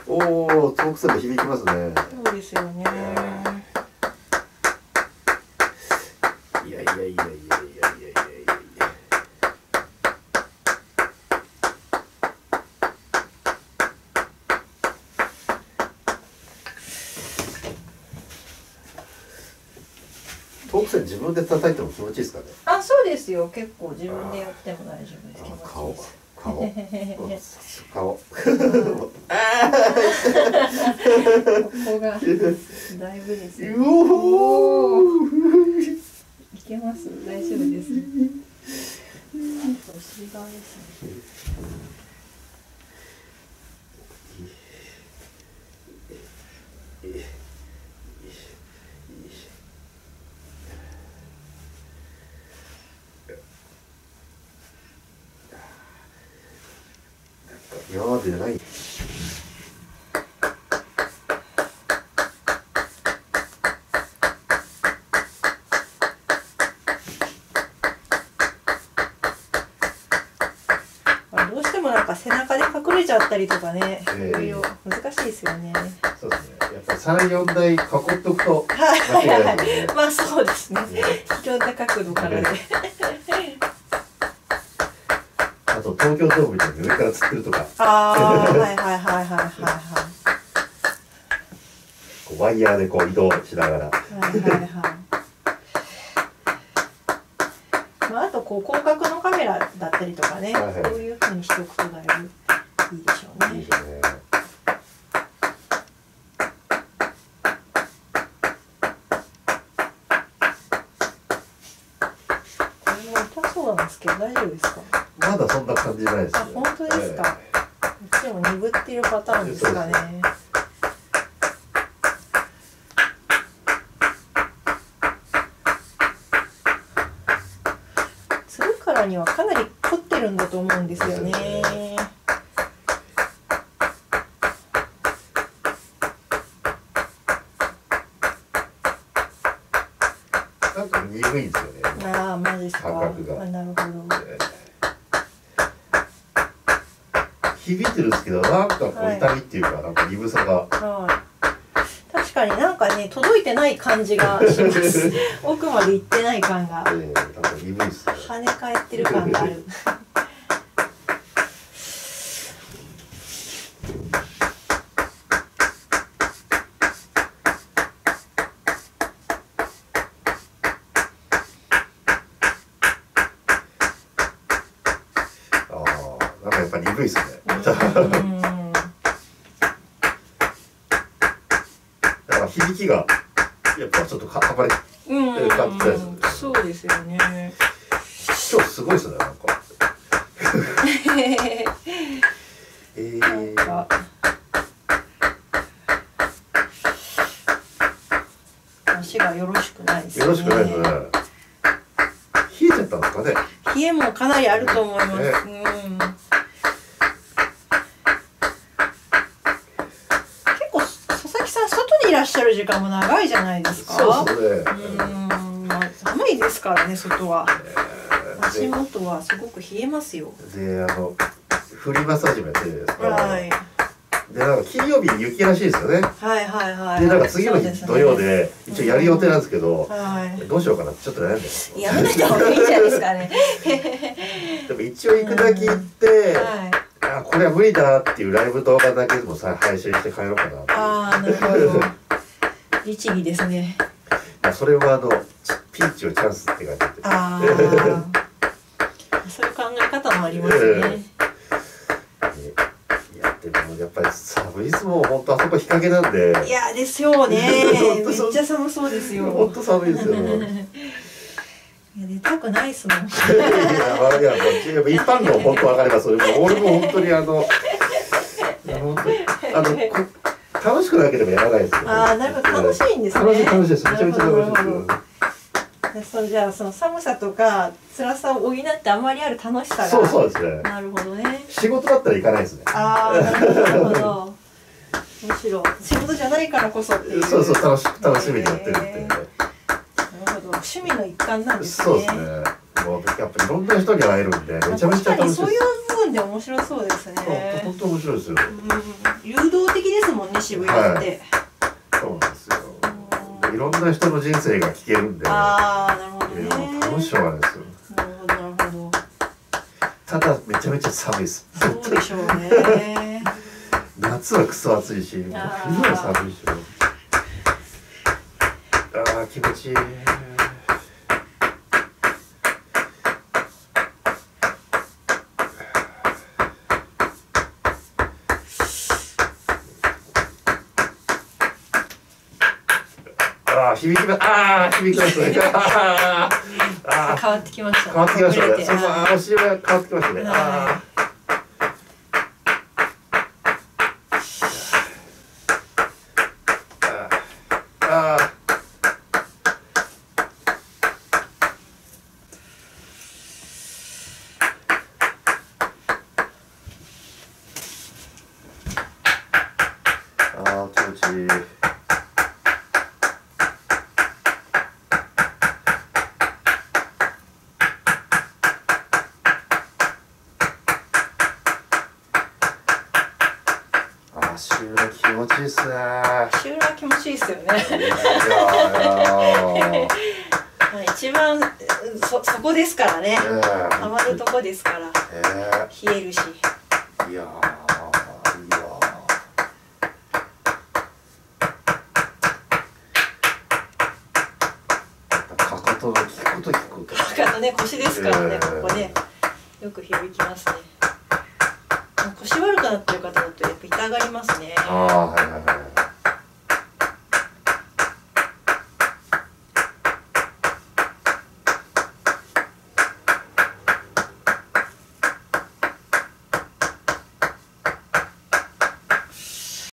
おお、遠くさで響きますね。 そうですよね。 いやいやいやいやいやいやいやいや。遠くさ自分で叩いても気持ちいいですかね。 あ、そうですよ。結構自分でやっても大丈夫です。気持ちいいです。 顔。 ここがだいぶですね。 おお。 いけます。大丈夫です。お尻側ですね。 今までじゃない。 どうしてもなんか背中で隠れちゃったりとかね、難しいですよね。 そうですね。やっぱり3、4台囲っておくと間違いないですね。 まあそうですね。いろんな角度からで。 あと東京ドームみたいに上から釣ってるとか。 ああ、はいはいはいはいはいはい。 こうワイヤーでこう移動しながら。 はいはいはい。まああとこう広角のカメラだったりとかね、 はいはい、 そういう風にしておくとだいぶいいでしょうね。いいですね。これも痛そうなんですけど大丈夫ですか？ まだそんな感じないですね。 あ、本当ですか。こっちも鈍っているパターンですかね。釣るからにはかなり凝ってるんだと思うんですよね。 なんか鈍いんですよね。 ああ、マジですか。 感覚が。 なるほど。 響いてるんですけど、なんかこう痛みっていうか、なんか鈍さが。 確かになんかね、届いてない感じがします。奥まで行ってない感が。 なんか鈍いですね。 跳ね返ってる感がある。 なんかやっぱ鈍いですね。だから響きがやっぱちょっとかばれてる感じですね。 そうですよね。 今日すごいですね、なんか。 なんか足がよろしくないですね。 よろしくないですね。冷えちゃったんですかね。 冷えもかなりあると思います。結構佐々木さん外にいらっしゃる時間も長いじゃないですか。 そうですね。 まあ、寒いですからね、外は。足元はすごく冷えますよ。 で、フリーマッサージもやってるじゃないですか。 はい。 で、なんか金曜日に雪らしいですよね。 はいはいはい。 で、なんか次の日土曜で一応やる予定なんですけど、どうしようかなってちょっと悩んでます。 やめない方がいいんじゃないですかね。 でも一応行くだけ行って、あ、これは無理だっていうライブ動画だけでもさ配信して帰ろうかな。 ああ、なるほど。律儀ですね。 それはピンチをチャンスって書いてあって。 ああ。そういう考え方もありますね。 やっぱり寒いですもん、本当あそこ日陰なんで。 いやですよね。めっちゃ寒そうですよ。 本当寒いですよ。いや出たくないですもん。 いや一般論本当わかります。俺も本当に楽しくなければやらないですよ。 ああ、なるほど、楽しいんですね。 楽しいです。めちゃめちゃ楽しいです。 じゃあその寒さとか辛さを補ってあまりある楽しさが。 そうですね。 なるほどね。 仕事だったら行かないですね。 ああ、なるほど。むしろ仕事じゃないからこそっていう。 そう楽しみにやってるっていうね。なるほど、趣味の一環なんですね。 そうですね。もうやっぱりいろんな人に会えるんでめちゃめちゃ楽しいです。 そういう部分で面白そうですね。 本当面白いですよ。 誘導的です渋谷って。 そうなんですよ。いろんな人の人生が聞けるんで。 ああ、なるほどね。 楽しいわですよ。 なるほど、なるほど。 ただめちゃめちゃ寒いです。 そうでしょうね。 夏はクソ暑いし、冬は寒いし。ああ、気持ちいい。響きますね。 変わってきましたね。 変わってきましたね。お尻が変わってきましたね。気持ちいい。足裏気持ちいいっすね。 足裏気持ちいいっすよね。一番そこですからね。ハマるとこですから。冷えるし。 いやかかとの効くこと効くこと。 かかとね、腰ですからね、ここね。よく響きますね。腰悪くなってる方だとやっぱ痛がりますね。 はいはいはい。